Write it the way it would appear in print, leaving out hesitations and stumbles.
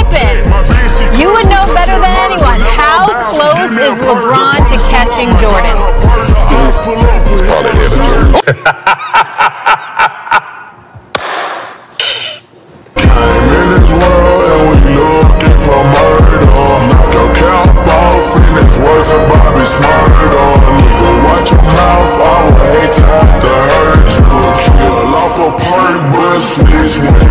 pippen. You would know better than anyone. How close is LeBron to catching Jordan? He's probably ahead of Jordan. Came in this world and we looking for murder. Knock your cap off and it's worth a Bobby Smurder. Nigga, watch your mouth, I would hate to have to hurt you. Kill off a perk, but snitch when